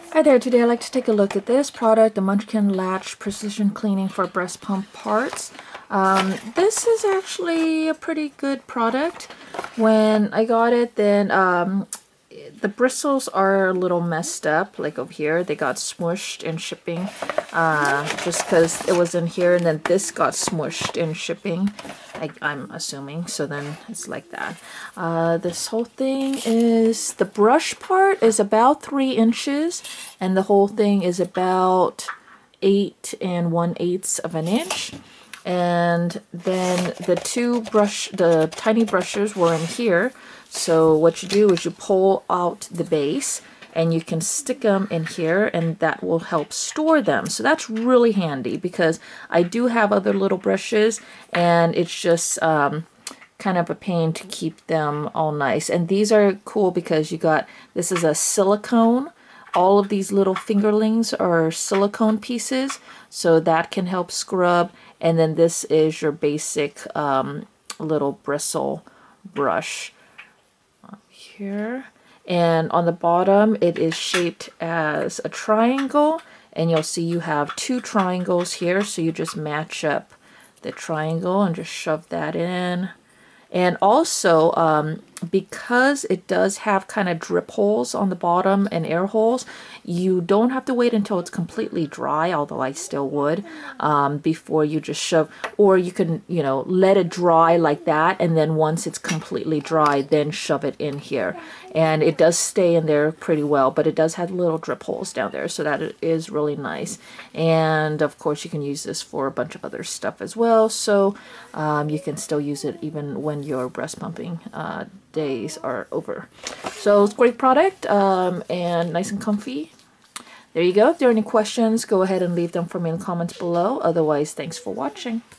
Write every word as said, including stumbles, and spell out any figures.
Hi there, today I'd like to take a look at this product, the Munchkin Latch Precision Cleaning for Breast Pump Parts. Um, this is actually a pretty good product. When I got it, then um, the bristles are a little messed up, like over here. They got smushed in shipping, uh, just because it was in here, and then this got smushed in shipping. I, I'm assuming, so then it's like that. Uh, this whole thing is, the brush part is about three inches, and the whole thing is about eight and one eighths of an inch. And then the two brush, the tiny brushes were in here. So what you do is you pull out the base and you can stick them in here, and that will help store them. So that's really handy because I do have other little brushes, and it's just um, kind of a pain to keep them all nice. And these are cool because you got, this is a silicone. All of these little fingerlings are silicone pieces, so that can help scrub. And then this is your basic um, little bristle brush here. And on the bottom, it is shaped as a triangle, and you'll see you have two triangles here, so you just match up the triangle and just shove that in. And also, um, because it does have kind of drip holes on the bottom and air holes, you don't have to wait until it's completely dry, although I still would, um, before you just shove, or you can, you know, let it dry like that, and then once it's completely dry, then shove it in here. And it does stay in there pretty well, but it does have little drip holes down there, so that is really nice. And of course, you can use this for a bunch of other stuff as well, so um, you can still use it even when your breast pumping uh, days are over. So it's a great product, um, and nice and comfy. There you go. If there are any questions, go ahead and leave them for me in the comments below. Otherwise, thanks for watching.